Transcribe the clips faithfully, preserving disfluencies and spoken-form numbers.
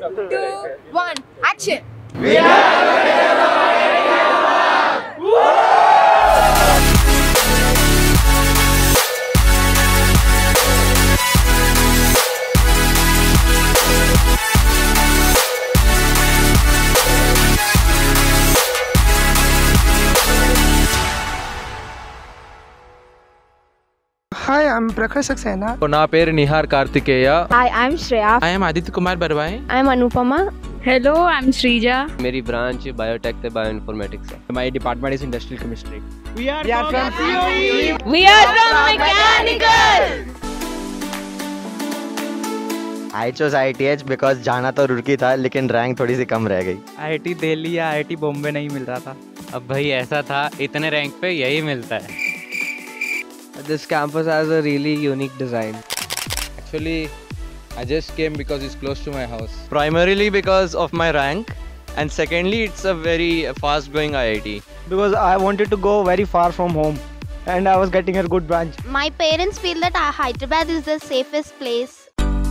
two, one, action! We are the leaders of I I T Hyderabad! Hi, I'm Prakhar Saxena. నా పేరు Nihar Kartikeya. Hi, I'm Shreya. I am Aditya Kumar Barwai. I am Anupama. Hello, I'm Shrija. मेरी branch biotech ते bioinformatics है. My department is industrial chemistry. We are, we are from C O E. We are from mechanical. I chose I I T H because जाना तो रुड़की था लेकिन rank थोड़ी सी कम रह गई. I I T दिल्ली या I I T बॉम्बे नहीं मिल रहा था. अब भाई ऐसा था, इतने रैंक पे यही मिलता है. This campus has a really unique design. Actually, I just came because it's close to my house. Primarily because of my rank, and secondly, it's a very fast-growing I I T. Because I wanted to go very far from home, and I was getting a good branch. My parents feel that Hyderabad is the safest place.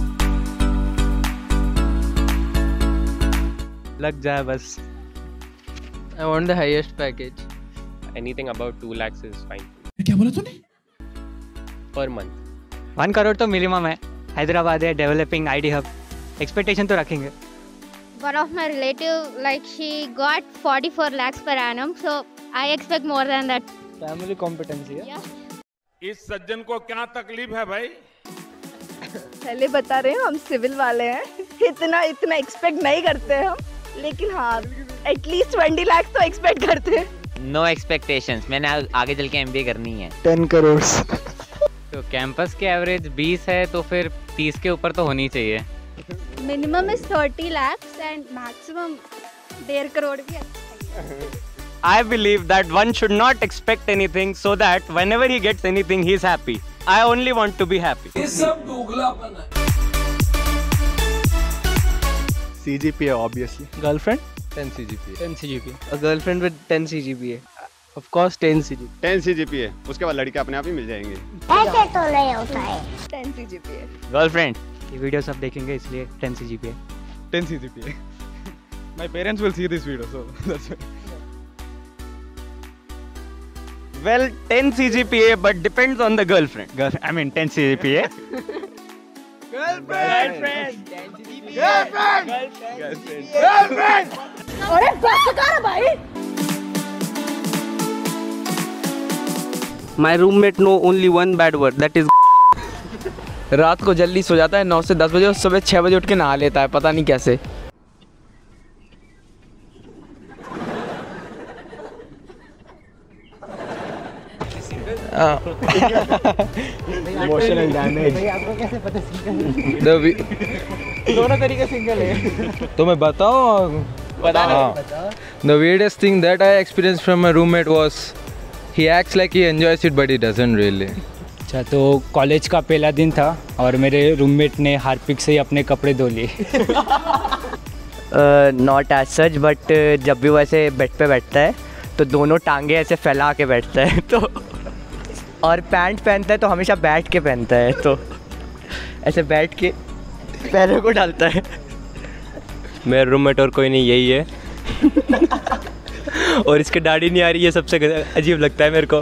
लग जाए बस. I want the highest package. Anything about two lakhs is fine. क्या बोला तूने? Per month. One crore तो minimum है. हैदराबाद है, developing IT hub. Expectation तो रखेंगे. One of my relative, like she got forty-four lakhs per annum, so I expect more than that. Family competency है. Yeah. इस सज्जन को क्या तकलीफ है भाई? पहले बता रहे हैं हम सिविल वाले हैं. इतना इतना एक्सपेक्ट नहीं करते हम, लेकिन हाँ एटलीस्ट ट्वेंटी लाख तो एक्सपेक्ट करते हैं. No expectations. मैंने आगे चल के एमबीए करनी है. ten crores. तो कैंपस के एवरेज बीस है तो फिर तीस के ऊपर तो होनी चाहिए. Minimum is thirty lakhs and maximum डेढ़ करोड़ भी अच्छा है. I believe that one should not expect anything so that whenever he gets anything he is happy. I only want to be happy. ये सब दोगलापन है. C G P A obviously. Girlfriend? ten C G P A. ten C G P A. A girlfriend with ten C G P A. Of course, ten C G P A. ten C G P A. उसके बाद लड़के अपने आप ही मिल जाएंगे. ऐसे तो नहीं होता है. ten C G P A. Girlfriend. ये वीडियो सब देखेंगे इसलिए ten C G P A. ten C G P A. My parents will see this video, so that's why. Well, ten C G P A, but depends on the girlfriend. Girlfriend. I mean, ten C G P A. Girlfriend. Girlfriend. Girlfriend. Girlfriend. Girlfriend. अरे बस कर भाई. My roommate know only one bad word, that is. रात को जल्दी सो जाता है नौ से दस बजे और सुबह छः बजे उठ के नहा लेता है, पता नहीं कैसे. Emotional damage. दोनों तरीके सिंगल है. तो मैं बताऊँ? The weirdest thing that I experienced from my roommate was he acts like he enjoys it but he doesn't really. अच्छा, तो कॉलेज का पहला दिन था और मेरे रूममेट ने हार्पिक से ही अपने कपड़े धो लिए. Not as such, but जब भी वो ऐसे बेड पे बैठता है तो दोनों टांगे ऐसे फैला के बैठता है, तो और पैंट पहनता है तो हमेशा बैठ के पहनता है, तो ऐसे बैठ के पैरों को डालता है. मेरा रूममेट और कोई नहीं, यही है. और इसके दाढ़ी नहीं आ रही है, सबसे अजीब लगता है मेरे को.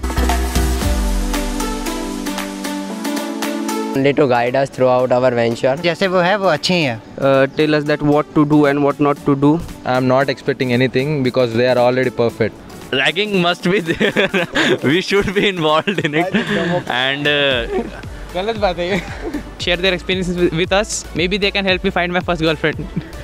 Only to guide us throughout our venture. जैसे वो है वो अच्छे ही है. Tell us that what to do and what not to do. I'm not expecting anything because they are already perfect. Ragging must be there. We should be involved in it. And uh, गलत बात है ये. Share their experiences with, with us. Maybe they can help me find my first girlfriend.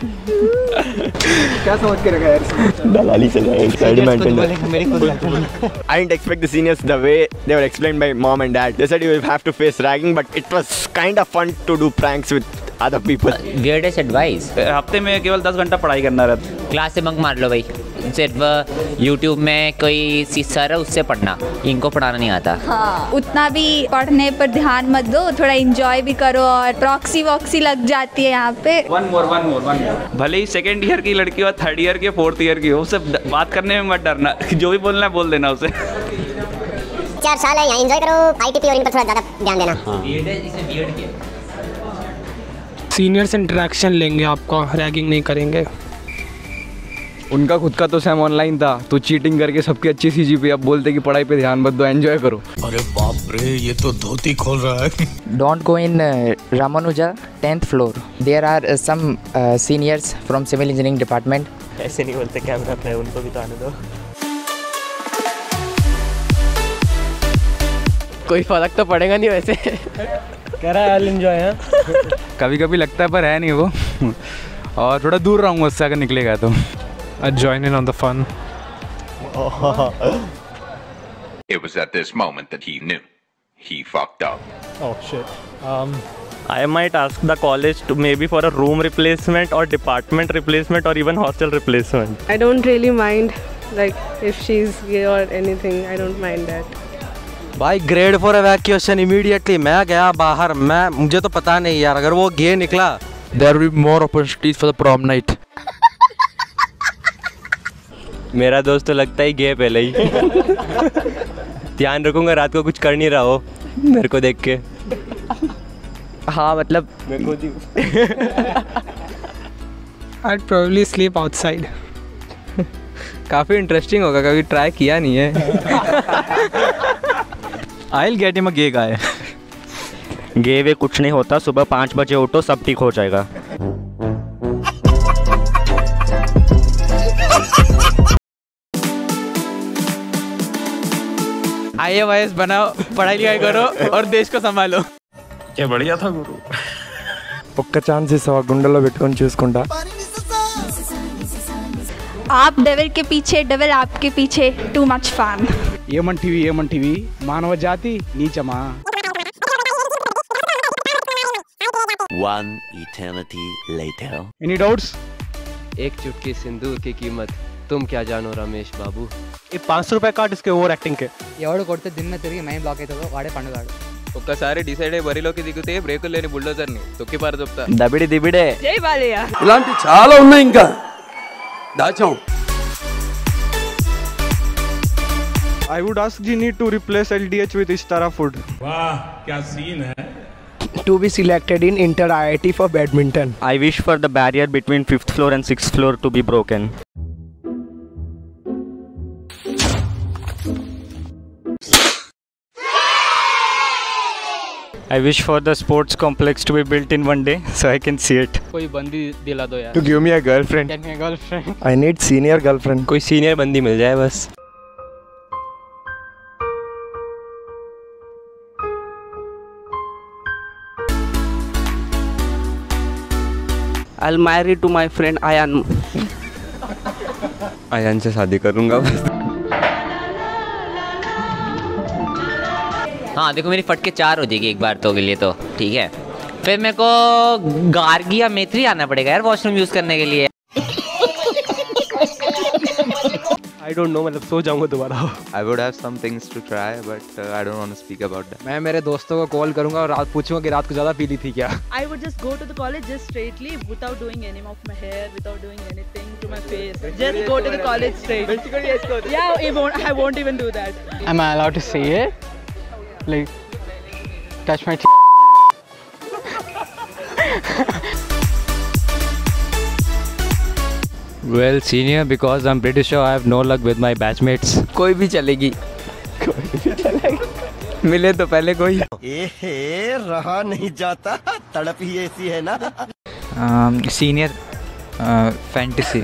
क्या समझ के रखा यार? दलाली चल रहा है, experiment. I didn't expect the seniors the way they were explained by mom and dad. They said you will have to face ragging, but it was kind of fun to do pranks with other people. weirdest advice. हफ्ते में केवल दस घंटा पढ़ाई करना रहता. Class से bunk मार लो भाई. सिर्फ यूट्यूब में कोई सर है उससे पढ़ना, इनको पढ़ाना नहीं आता. हाँ, उतना भी पढ़ने पर ध्यान मत दो, थोड़ा एंजॉय भी करो और प्रॉक्सी वॉक्सी लग जाती है यहाँ पे. One more one more one more. भले ही सेकंड ईयर की लड़की हो, थर्ड ईयर की, फोर्थ ईयर की हो, उससे बात करने में मत डरना. जो भी बोलना है बोल देना उसे. चार साल है यहाँ, एंजॉय करो. आईटीपी और इन पर थोड़ा ज़्यादा ध्यान देना. बीएड है, इसे बीएड किया. सीनियर्स इंटरेक्शन लेंगे, आपका रैगिंग नहीं करेंगे। उनका खुद का तो सैम ऑनलाइन था, तो चीटिंग करके सबकी अच्छी सी जी पी, अब बोलते कि पढ़ाई पे ध्यान मत दो, एंजॉय करो। अरे बाप रे, ये तो धोती खोल रहा है। Don't go in uh, Ramanuja tenth floor. There are uh, some uh, seniors from civil engineering department. ऐसे नहीं बोलते कैमरा पे, उनको भी तो आने दो। कोई फर्क तो पड़ेगा नहीं वैसे। कह रहा है आई एंजॉय है। कभी कभी लगता है पर है नहीं वो। और थोड़ा दूर रहूँगा उससे अगर निकलेगा तो। I join in on the fun. It was at this moment that he knew he fucked up. Oh shit. Um, I might ask the college to maybe for a room replacement or department replacement or even hostel replacement. I don't really mind, like if she's gay or anything. I don't mind that. भाई grade for evacuation immediately. मैं गया बाहर, मैं मुझे तो पता नहीं यार, अगर वो गे निकला there will be more opportunities for the prom night. मेरा दोस्त तो लगता है गे पहले ही। ध्यान रखूंगा रात को कुछ कर नहीं रहा हो मेरे को देख के। हाँ मतलब मैं खुद ही I'd probably sleep outside. काफ़ी इंटरेस्टिंग होगा, कभी ट्राई किया नहीं है। I'll get him a gay guy. गे वे कुछ नहीं होता, सुबह पाँच बजे उठो सब ठीक हो जाएगा। आई ए एस बनाओ, पढ़ाई लिखाई करो और देश को संभालो। क्या बढ़िया था गुरु। ఒక్క ఛాన్స్ ఇస్తావా గుండెలో పెట్టుకొని చూసుకుంటా। आप डेविल के पीछे, डेविल आपके पीछे, टू मच फन। ఏమంటివి ఏమంటివి మానవ జాతి నీచమా। One eternity later. Any doubts? एक चुटकी सिंदूर की कीमत तुम क्या जानो रमेश बाबू। ये पाँच सौ रुपए कार्ड इसके ओवर एक्टिंग के। ఎవడు కొడితే దిన్న తిరిగి మైండ్ బ్లాక్ అవుతుందో వాడే పండుగాడు। ఒక్కసారి డిసైడ్ అయ్యి బరిలోకి దిగితే బ్రేకులు లేని బుల్డోజర్ని తొక్కి పార చెప్తా। దబిడి దిబిడే। జై బాలయ్య। ఇలాంటి చాలా ఉన్నాయి ఇంకా దాచాం। I would ask Ginny to replace L D H with Istara food. वाह क्या सीन है। To be selected in Inter I I T for badminton. I wish for the barrier between fifth floor and sixth floor to be broken. I wish for the sports complex to be built in one day so I can see it. कोई बंदी दिला दो यार। To give me a girlfriend. Get me a girlfriend. I need senior girlfriend. कोई senior बंदी मिल जाए बस। I'll marry to my friend Ayan. Ayan से शादी करूंगा बस। हाँ देखो मेरी फटके चार हो जाएगी एक बार तो के लिए तो ठीक है। फिर मेरे को गार्गी या मेत्री आना पड़ेगा यार वॉशरूम यूज करने के लिए। I don't know, मतलब सो जाऊंगा दोबारा। I would have some things to try, but uh, I don't want to speak about that. मैं मेरे दोस्तों को कॉल करूंगा और रात पूछूंगा कि रात को ज़्यादा पी ली थी क्या। I would just go to the college just straightly without doing any of my hair, without doing anything to my face. Just go to the college straight. Yeah, I won't, I won't even do that. Am I allowed to say it? Like, touch my t- Well, senior, because I'm pretty sure I have no luck with my batchmates. कोई भी चलेगी। कोई भी चलेगी। मिले तो पहले कोई। एहे रहा नहीं जाता, तड़प ही ऐसी है ना। Senior, fantasy.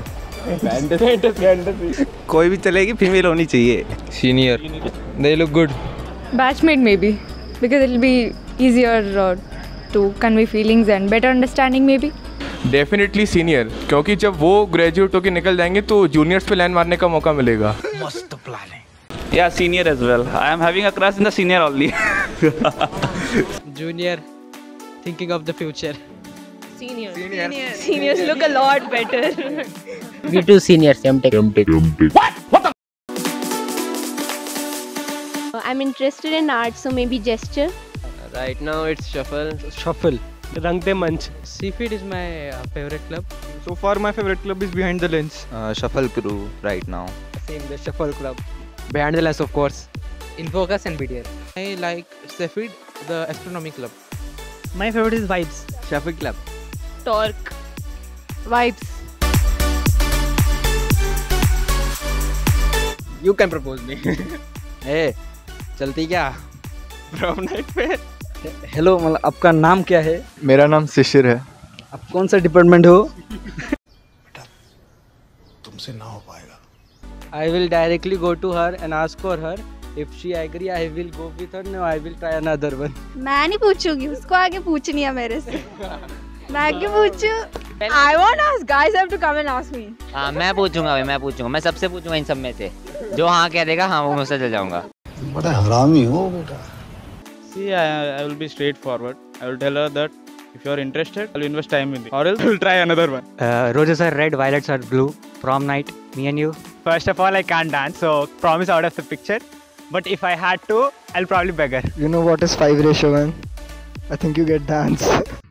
कोई भी चलेगी, फीमेल होनी चाहिए। Senior, they look good. Batchmate maybe, because it'll be easier uh, to convey feelings and better understanding maybe. Definitely senior, क्योंकि जब वो ग्रेजुएट होकर निकल जाएंगे तो जूनियर्स पे लाइन मारने का मौका मिलेगा। मस्त प्लान है। Yeah, senior as well. I am having a crush in the senior only. Junior, thinking of the future. Seniors. Seniors. Seniors look a lot better. We two seniors, M Tech. What? What the? I'm interested in art, so maybe gesture. Right now it's shuffle. Shuffle. रंग दे मंच। Seafood is my uh, favorite club. So far, my favorite club is Behind the Lens. Uh, shuffle crew right now. Same, the Shuffle Club. Behind the Lens, of course. In Focus and B T L. I like Seafood, the astronomy club. My favorite is Vibes. Shuffle Club. torque, vibes. You can propose me. ए चलती क्या Prom night पे. Hello, मतलब आपका नाम क्या है? मेरा नाम शिशिर है। आप कौन सा डिपार्टमेंट हो? तुमसे ना हो पाएगा। I will directly go to her and ask for her. If she agree, I will go with her. No, I will try another one. मैं नहीं पूछूंगी, उसको आगे पूछनी है मेरे से। मैं आगे पूछूं? I won't ask. Guys have to come and ask me. हाँ मैं पूछूंगा भाई, मैं पूछूंगा, मैं सबसे पूछूंगा इन सब में से। जो हाँ कह देगा हाँ वो मुझसे चल जाऊंगा। बड़ा हरामी हो बेटा। See, I, I will be straightforward. I will tell her that if you are interested, I will invest time in it, or else I will try another one. Uh, roses are red, violets are blue. Prom night, me and you. First of all, I can't dance, so prom is out of the picture. But if I had to, I'll probably beg her. You know what is five ratio one? I think you get dance.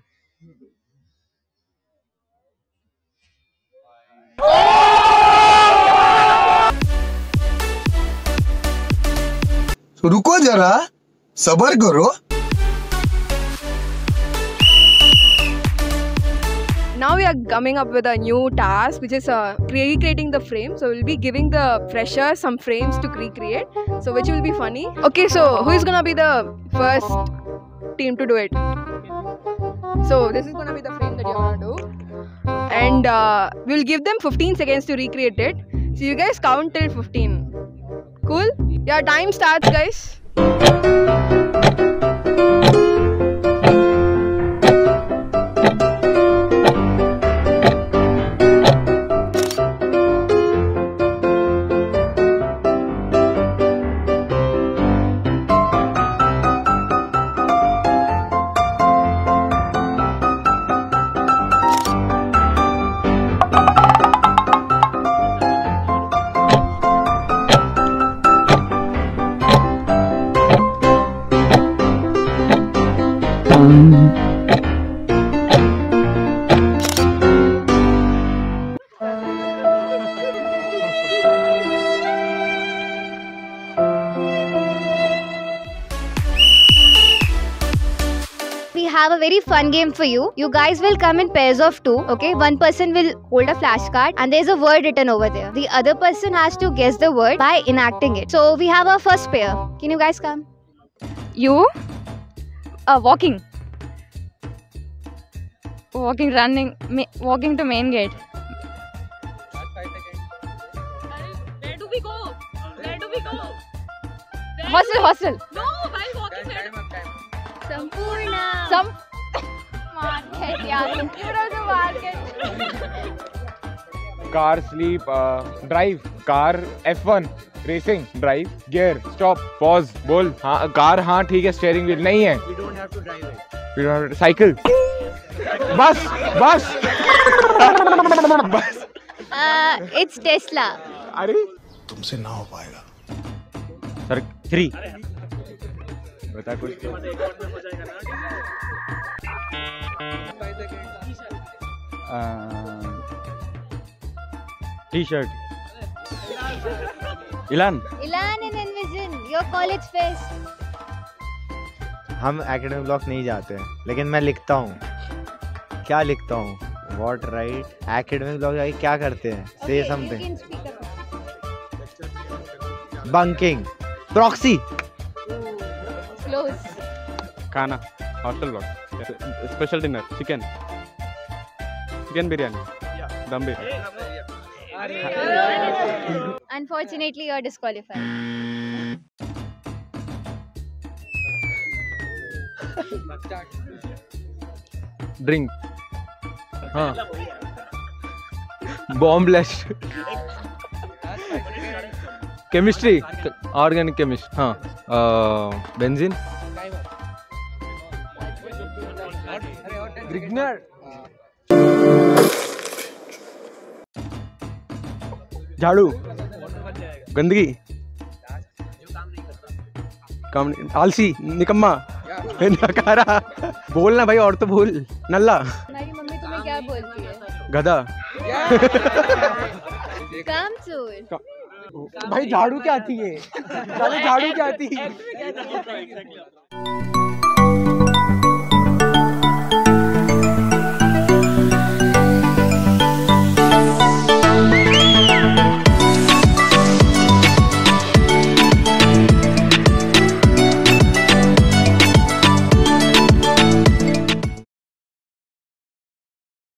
तो रुको जरा, सबर करो। Now we are coming up with a new task, which is uh, recreating the frame. So we'll be giving the freshers some frames to recreate. So which will be funny. Okay, so who is gonna be the first team to do it? So this is gonna be the frame that you're gonna do, and uh, we'll give them fifteen seconds to recreate it. So you guys count till fifteen. Cool? Yeah, time starts, guys. We have a very fun game for you. You guys will come in pairs of two, okay? One person will hold a flashcard and there's a word written over there. The other person has to guess the word by enacting it. So we have our first pair. Can you guys come? You? Uh, walking. Walking, running, ma- walking to main gate. Where do we go? Where do we go? Hostel, hostel. No, while walking. Where do Sampurna. Some Market, yeah. You know the market. Car, sleep, uh, drive. Car, F one. Racing, drive, gear, stop, pause, बोल. हाँ, car हाँ ठीक है, steering wheel नहीं है. We don't have to drive it. We don't have to, cycle. बस, बस. बस. Uh, it's Tesla. अरे? तुमसे ना हो पाएगा। Sir, three. बता कुछ. T-shirt. Ilan. Ilan and Envision, your college fest. हम एकेडमिक ब्लॉक नहीं जाते हैं, लेकिन मैं लिखता हूँ। क्या लिखता हूँ? What right? एकेडमिक ब्लॉक जाके क्या करते हैं? Say something. Bunking. Proxy. Close. खाना, hostel block, special dinner, chicken, chicken biryani, dum biryani. Unfortunately, you're disqualified. Drink. हाँ. Bomb blast. Chemistry. Organic chemistry. हाँ. Uh, benzene. Grignard. झाड़ू. गंदगी. काम आलसी निकम्मा नकारा. बोलना भाई और तो बोल. नल्ला. मेरी मम्मी तुम्हें क्या बोलती है? गधा. कामचोर. भाई झाड़ू क्या आती है? झाड़ू क्या आती है?